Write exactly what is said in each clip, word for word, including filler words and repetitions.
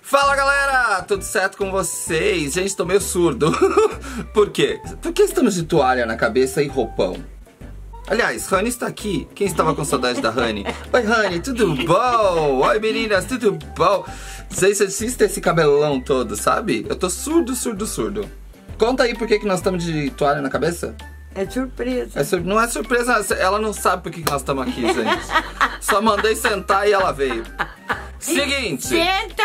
Fala galera, tudo certo com vocês? Gente, tô meio surdo. Por quê? Porque estamos de toalha na cabeça e roupão. Aliás, Rani está aqui. Quem estava com saudade da Rani? Oi Rani, tudo bom? Oi meninas, tudo bom? Gente, assista esse cabelão todo, sabe? Eu tô surdo, surdo, surdo. Conta aí por que, que nós estamos de toalha na cabeça. É surpresa. É sur... Não é surpresa, ela não sabe por que, que nós estamos aqui, gente. Só mandei sentar e ela veio. Seguinte. Senta!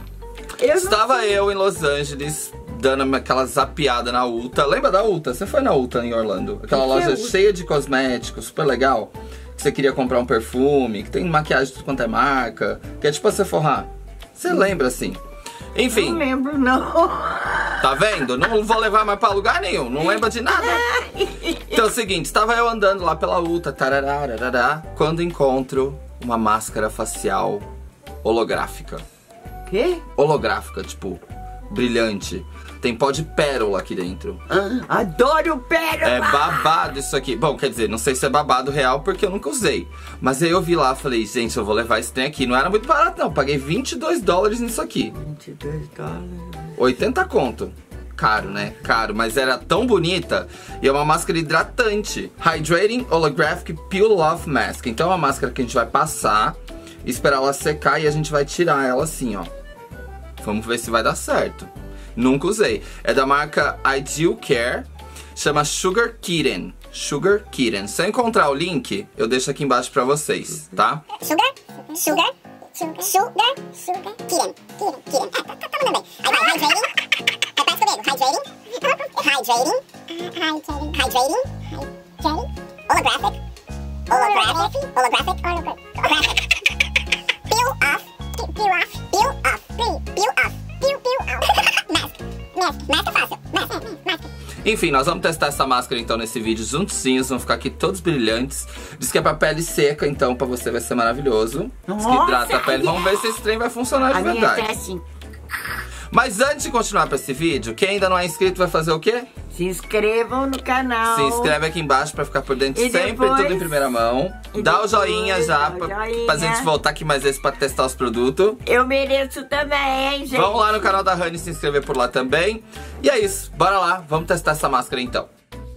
Eu Estava eu em Los Angeles, dando aquela zapiada na Ulta. Lembra da Ulta? Você foi na Ulta em Orlando? Aquela loja é cheia de cosméticos, super legal. Que você queria comprar um perfume, que tem maquiagem de tudo quanto é marca. Que é tipo a Sephora. Você lembra assim? Enfim. Não lembro, não. Tá vendo? Não vou levar mais pra lugar nenhum. Não lembra de nada. Então é o seguinte, estava eu andando lá pela Ulta, tarará, quando encontro uma máscara facial holográfica. Quê? Holográfica, tipo, brilhante. Tem pó de pérola aqui dentro. Ah, adoro pérola! É babado isso aqui. Bom, quer dizer, não sei se é babado real porque eu nunca usei. Mas aí eu vi lá, falei, gente, eu vou levar esse trem aqui. Não era muito barato não, paguei vinte e dois dólares nisso aqui. vinte e dois dólares. oitenta conto. Caro, né? Caro, mas era tão bonita. E é uma máscara hidratante. Hydrating Holographic Peel Off Mask. Então é uma máscara que a gente vai passar, esperar ela secar e a gente vai tirar ela assim, ó. Vamos ver se vai dar certo. Nunca usei. É da marca Ideal Care. Chama Sugar Kitten. Sugar Kitten. Se eu encontrar o link, eu deixo aqui embaixo pra vocês, tá? Sugar, sugar, sugar, sugar, sugar, Kitten, Kitten, Kitten. Ah, tá, tá, tá mandando bem. Aí vai, hydrating. Repete comigo. Hydrating. Hydrating. Hydrating. Hydrating. Hydrating. Holographic. Holographic. Holographic. Holographic. Peel off. Peel off. Peel off. Peel off. Peel, peel off. Mask. Mask. Mask é fácil. Mask. Mask. Enfim, nós vamos testar essa máscara então nesse vídeo juntinhos, vão ficar aqui todos brilhantes. Diz que é pra pele seca, então pra você vai ser maravilhoso. Diz que hidrata a pele. Vamos ver se esse trem vai funcionar de A minha verdade. é assim. Mas antes de continuar pra esse vídeo, quem ainda não é inscrito vai fazer o quê? Se inscrevam no canal. Se inscreve aqui embaixo pra ficar por dentro E sempre, depois- tudo em primeira mão. E Dá o depois, joinha já, dá o pra, joinha. pra gente voltar aqui mais vezes pra testar os produtos. Eu mereço também, gente. Vão lá no canal da Rani se inscrever por lá também. E é isso, bora lá, vamos testar essa máscara então.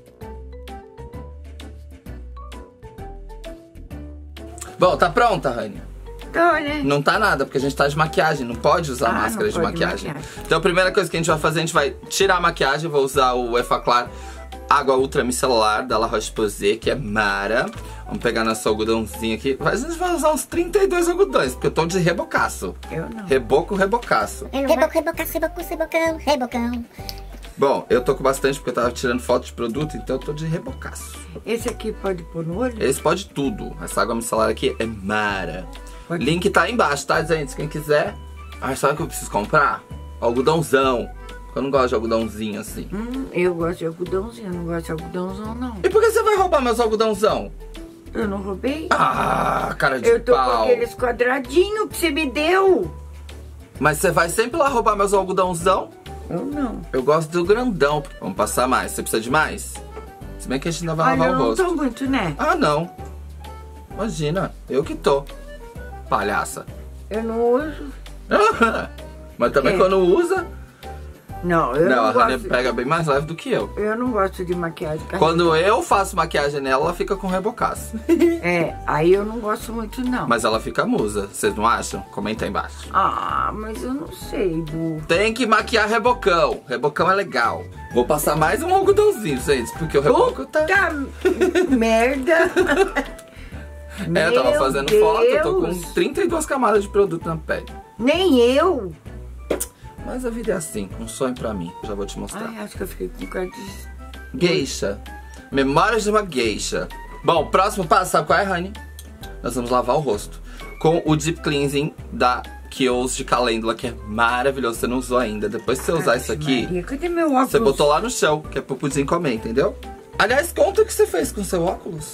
Bom, tá pronta, Rani? Tô, né? Não tá nada, porque a gente tá de maquiagem, não pode usar Ah, máscara não de pode maquiagem. maquiagem. Então a primeira coisa que a gente vai fazer, a gente vai tirar a maquiagem, vou usar o Effaclar Água Ultra Micelar da La Roche-Posay, que é mara. Vamos pegar nosso algodãozinho aqui. A gente vai usar uns trinta e dois algodões, porque eu tô de rebocaço. Eu não. Reboco, rebocaço. Reboco, rebocaço, reboco, rebocão, rebocão. Bom, eu tô com bastante porque eu tava tirando foto de produto, então eu tô de rebocaço. Esse aqui pode pôr no olho? Esse pode tudo. Essa água micelar aqui é mara. Pode. Link tá aí embaixo, tá, gente? Quem quiser. Ah, sabe o que eu preciso comprar? Algodãozão. Eu não gosto de algodãozinho assim. Hum, eu gosto de algodãozinho, eu não gosto de algodãozão, não. E por que você vai roubar meus algodãozão? Eu não roubei? Ah, cara de Eu tô pau. com aqueles quadradinhos que você me deu. Mas você vai sempre lá roubar meus algodãozão? Eu não. Eu gosto do grandão. Vamos passar mais. Você precisa de mais? Se bem que a gente ainda vai Olha, lavar eu o não rosto. tô muito, né? Ah, não. Imagina, eu que tô. Palhaça. Eu não uso. Mas também É. quando usa... Não, eu não, não, a Rani gosto. pega bem mais leve do que eu. Eu não gosto de maquiagem. Quando eu faço maquiagem nela, ela fica com rebocaço. É, aí eu não gosto muito, não. Mas ela fica musa, vocês não acham? Comenta aí embaixo. Ah, mas eu não sei, Bu. Tem que maquiar rebocão. Rebocão é legal. Vou passar mais um algodãozinho, gente, porque o reboco tá... Puta merda. É, eu tava Meu fazendo foto, eu tô com Deus. trinta e duas camadas de produto na pele. Nem eu. Mas a vida é assim, um sonho pra mim. Já vou te mostrar. Ai, acho que eu fiquei com cara de... Geisha. Memórias de uma geisha. Bom, próximo passo, sabe qual é, Rani? Nós vamos lavar o rosto com o Deep Cleansing da Kiehl's de calêndula, que é maravilhoso. Você não usou ainda. Depois que você usar isso aqui, Maria, cadê meu óculos? você botou lá no chão, que é pro pudim comer, entendeu? Aliás, conta o que você fez com seu óculos.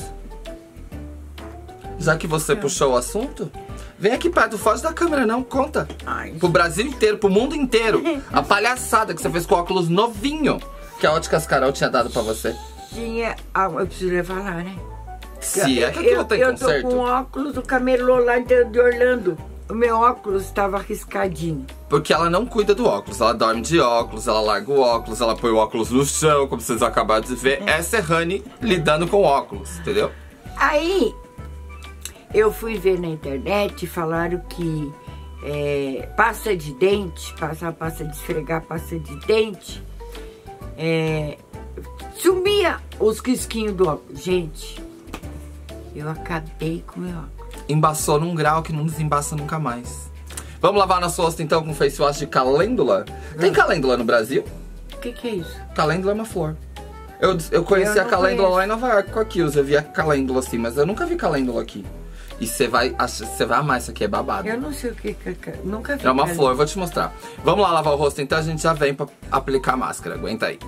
Já que você puxou o assunto, vem aqui perto, foge da câmera não, conta. Ai, Pro Brasil inteiro, pro mundo inteiro. A palhaçada que você fez com o óculos novinho que a Óticas Carol tinha dado pra você. tinha... Ah, eu preciso levar lá, né? Se é que aquilo eu, tem eu conserto. tô com óculos do camelô lá de, de Orlando. o meu óculos estava riscadinho. Porque ela não cuida do óculos, ela dorme de óculos, ela larga o óculos, ela põe o óculos no chão, como vocês acabaram de ver. Essa é Honey lidando com óculos, entendeu? Aí, eu fui ver na internet e falaram que é, pasta de dente, passar pasta de esfregar, pasta de dente, é, sumia os quisquinhos do óculos. Gente, eu acabei com o meu óculos. Embaçou num grau que não desembaça nunca mais. Vamos lavar nosso rosto então com face wash de calêndula? Tem calêndula no Brasil? O que que é isso? Calêndula é uma flor. Eu, eu conheci Eu a não calêndula conheço. lá em Nova York com a Kills. Eu vi a calêndula assim, mas eu nunca vi calêndula aqui. E você vai, ach- você vai amar, isso aqui é babado. Eu não sei o que que é. ca- Nunca vi. É uma cara. flor, vou te mostrar. Vamos lá lavar o rosto então, a gente já vem pra aplicar a máscara. Aguenta aí.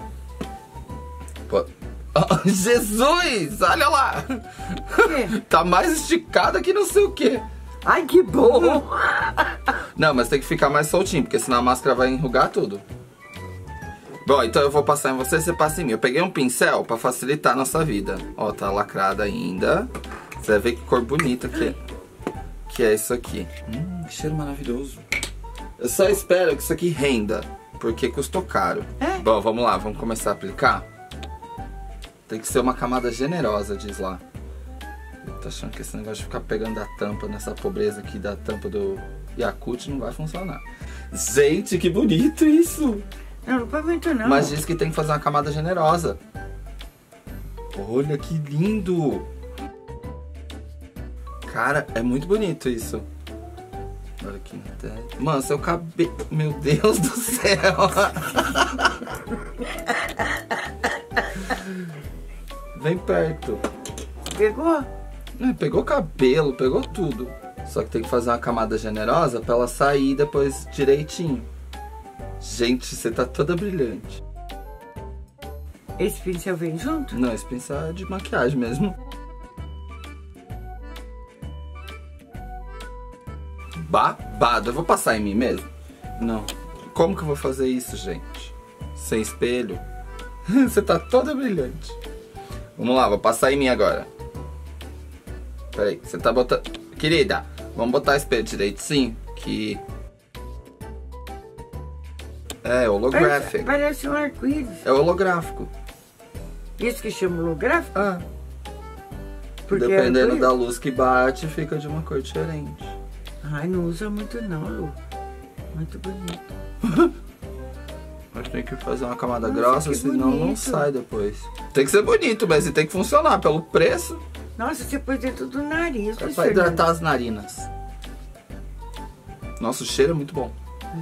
Pô. Oh, Jesus! Olha lá! quê? Tá mais esticada que não sei o quê. Ai, que bom! Não, mas tem que ficar mais soltinho, porque senão a máscara vai enrugar tudo. Bom, então eu vou passar em você, você passa em mim. Eu peguei um pincel pra facilitar a nossa vida. Ó, tá lacrada ainda. Você vai ver que cor bonita que é, que é isso aqui. Hum, que cheiro maravilhoso. Eu só espero que isso aqui renda, porque custou caro. É? Bom, vamos lá, vamos começar a aplicar. Tem que ser uma camada generosa, diz lá. Eu tô achando que esse negócio de ficar pegando a tampa nessa pobreza aqui da tampa do Yakult não vai funcionar. Gente, que bonito isso! Não, não foi muito não. Mas diz que tem que fazer uma camada generosa. Olha que lindo! Cara, é muito bonito isso. Olha aqui. Mano, seu cabelo... Meu Deus do céu! Vem perto. Pegou? É, pegou cabelo, pegou tudo. Só que tem que fazer uma camada generosa pra ela sair depois direitinho. Gente, você tá toda brilhante. Esse pincel vem junto? Não, esse pincel é de maquiagem mesmo. Babado. Eu vou passar em mim mesmo? Não. Como que eu vou fazer isso, gente? Sem espelho? Você tá toda brilhante. Vamos lá, vou passar em mim agora. Peraí, você tá botando... Querida, vamos botar o espelho direitinho, que... É, holographic. Parece, parece um arco-íris. É holográfico. Isso que chama holográfico? Ah, Porque dependendo é arco-íris? da luz que bate, fica de uma cor diferente. Ai, não usa muito não, Lu. Muito bonito. Mas tem que fazer uma camada Nossa, grossa, que senão não bonito. sai depois. Tem que ser bonito, mas tem que funcionar pelo preço. Nossa, você pôs dentro do nariz. É Luiz pra Fernando. hidratar as narinas. Nossa, o cheiro é muito bom.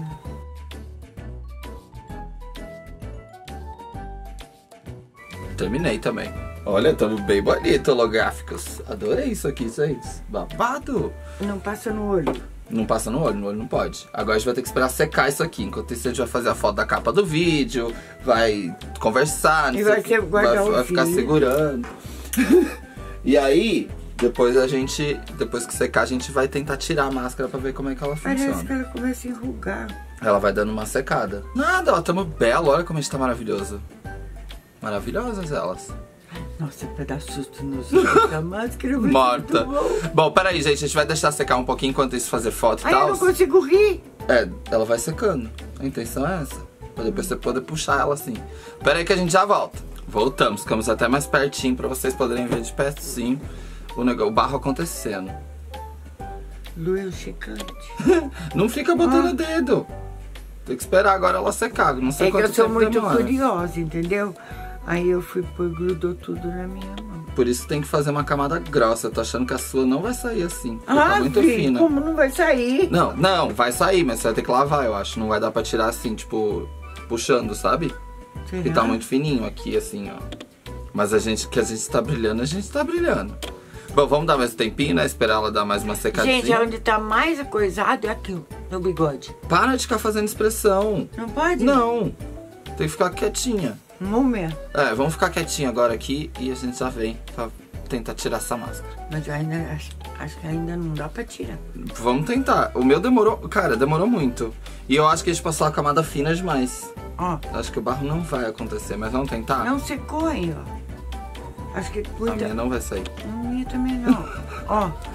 Terminei também. Olha, estamos bem bonito, holográficos. Adorei isso aqui, gente. Babado. Não passa no olho. Não passa no olho, no olho não pode. Agora a gente vai ter que esperar secar isso aqui. Enquanto isso, a gente vai fazer a foto da capa do vídeo, vai conversar, não E sei vai o que, ser guardar vai, o vai ficar vídeo. segurando. E aí, depois a gente, depois que secar, a gente vai tentar tirar a máscara pra ver como é que ela Parece funciona. que ela começa a enrugar. Ela vai dando uma secada. Nada, ó, tamo belo, olha como a gente tá maravilhoso. Maravilhosas elas. Nossa, pra dar susto nos olhos. A máscara vai ser Morta. muito bom. Bom, peraí, gente, a gente vai deixar secar um pouquinho enquanto isso fazer foto e Ai, eu tal. não consigo rir. É, ela vai secando. A intenção é essa. Pra depois você poder puxar ela assim. Pera aí que a gente já volta. Voltamos, ficamos até mais pertinho pra vocês poderem ver de perto sim o, negócio, o barro acontecendo. Lu é um chicante. Não fica botando Ah. o dedo. Tem que esperar agora ela secar. Não sei É que quanto eu sou tempo muito demora. curiosa, entendeu? Aí eu fui pôr, grudou tudo na minha mão. Por isso tem que fazer uma camada grossa. Eu tô achando que a sua não vai sair assim. Porque Ah, tá muito filho, fina. como não vai sair? Não, não, vai sair, mas você vai ter que lavar, eu acho. Não vai dar pra tirar assim, tipo, puxando, sabe? Será? E tá muito fininho aqui, assim, ó. Mas a gente, que a gente tá brilhando, a gente tá brilhando. Bom, vamos dar mais um tempinho, né? Esperar ela dar mais uma secadinha. Gente, onde tá mais acoisado é aqui, ó, no bigode. Para de ficar fazendo expressão. Não pode? Não. Tem que ficar quietinha. Múmia. É, vamos ficar quietinho agora aqui e a gente já vem pra tentar tirar essa máscara. Mas eu ainda acho, acho que ainda não dá pra tirar. Vamos tentar. O meu demorou, cara, demorou muito. E eu acho que a gente passou a camada fina demais. Ó, Acho que o barro não vai acontecer, mas vamos tentar? não secou aí, ó. Acho que A cuida. minha não vai sair. A minha também não. Ó,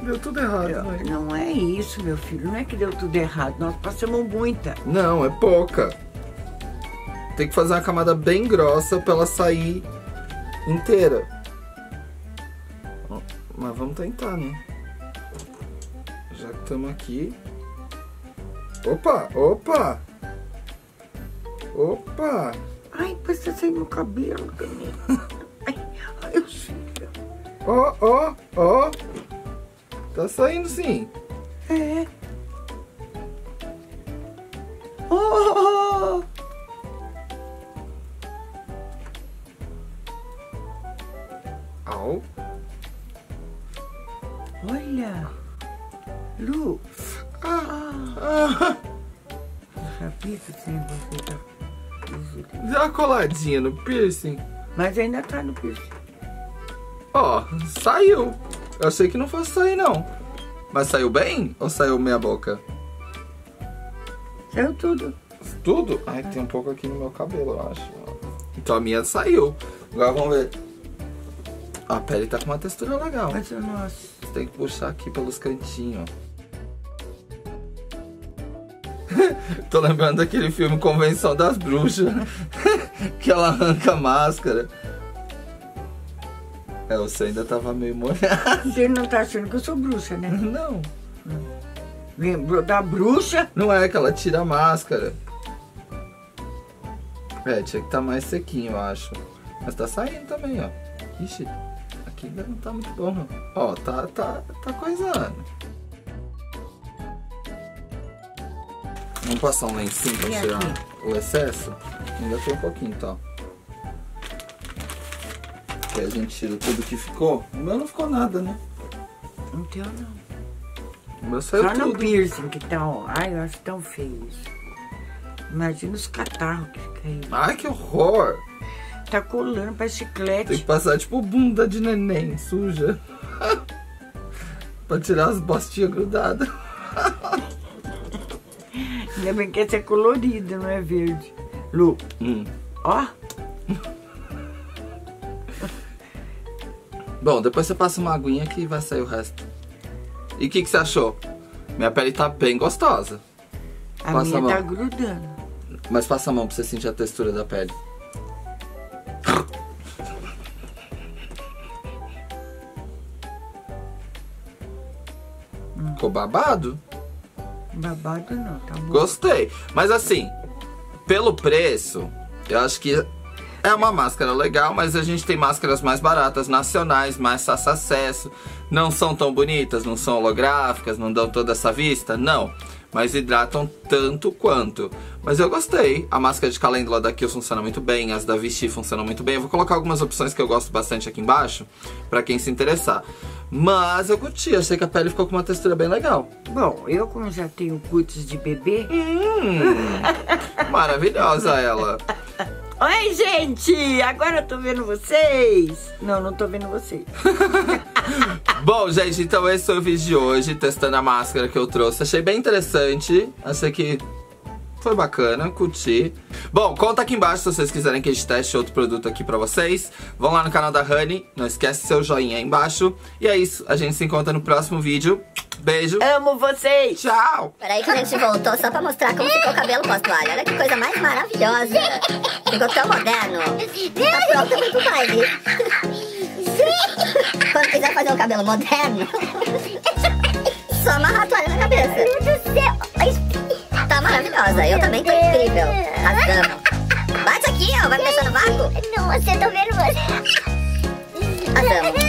Deu tudo errado, Eu- mãe. Não é isso, meu filho. Não é que deu tudo errado. Nós passamos muita. Não, é pouca. Tem que fazer uma camada bem grossa pra ela sair inteira. Ó, mas vamos tentar, né? Já que estamos aqui. Opa, opa! Opa! Ai, parece que tá saindo no cabelo também. Ai, ai, eu sei. Ó, ó, ó! Tá saindo sim. É. Oh! Au. Olha. Lu. Ah, ah. Eu sabia que você ia botar. Deu uma coladinha no piercing. Mas ainda tá no piercing. Ó, saiu. Eu achei que não fosse sair, não. Mas saiu bem? Ou saiu meia boca? Saiu tudo. Tudo? Ai, tem um pouco aqui no meu cabelo, eu acho. Então a minha saiu. Agora vamos ver. A pele tá com uma textura legal. Mas, nossa. Você tem que puxar aqui pelos cantinhos. Tô lembrando daquele filme Convenção das Bruxas. Que ela arranca a máscara. É, você ainda tava meio molhado. Você não tá achando que eu sou bruxa, né? Não. Lembrou da bruxa? Não é que ela tira a máscara. É, tinha que estar mais sequinho, eu acho. Mas tá saindo também, ó. Ixi, aqui ainda não tá muito bom, não. Ó, tá, tá, tá coisando. Vamos passar um lencinho pra E tirar aqui? o excesso? Ainda tem um pouquinho, tá? Que a gente tira tudo que ficou. O meu não ficou nada, né? Não tem, não. O meu saiu Só no tudo. piercing que tá, ó. Ai, eu acho tão feio isso. Imagina os catarros que fica aí. Ai, que horror! Tá colando, parece Tem que chiclete. passar tipo bunda de neném suja. Pra tirar as bostinhas grudadas. Ainda bem que essa é colorida, não é verde. Lu, Hum. ó. Bom, depois você passa uma aguinha que vai sair o resto. E o que, que você achou? Minha pele tá bem gostosa. A Passa a minha tá mão. grudando. Mas passa a mão pra você sentir a textura da pele. Ficou babado? Babado não, tá bom. Gostei. Mas assim, pelo preço, eu acho que é uma máscara legal, mas a gente tem máscaras mais baratas, nacionais, mais fácil acesso. Não são tão bonitas, não são holográficas, não dão toda essa vista, não. Mas hidratam tanto quanto. Mas eu gostei. A máscara de calêndula da Kiehl's funciona muito bem, as da Vichy funcionam muito bem. Eu vou colocar algumas opções que eu gosto bastante aqui embaixo, pra quem se interessar. Mas eu curti, achei que a pele ficou com uma textura bem legal. Bom, eu como já tenho cutis de bebê... Hum, maravilhosa ela. Oi, gente! Agora eu tô vendo vocês. Não, não tô vendo vocês. Bom, gente, então esse foi o vídeo de hoje, testando a máscara que eu trouxe. Achei bem interessante, achei que foi bacana, curti. Bom, conta aqui embaixo se vocês quiserem que a gente teste outro produto aqui pra vocês. Vão lá no canal da Honey, não esquece seu joinha aí embaixo. E é isso, a gente se encontra no próximo vídeo. Beijo, Amo vocês! tchau! Peraí que a gente voltou só pra mostrar como ficou o cabelo pós-toalha. Olha que coisa mais maravilhosa. Ficou tão moderno. Tá pronta pro baile. Quando quiser fazer um cabelo moderno, só amarrar a toalha na cabeça. Meu Deus do céu. Tá maravilhosa. Eu também tô incrível. Rasgamos. Bate aqui, ó. Vai me deixar no vácuo. Não, você tá vendo você. Rasgamos.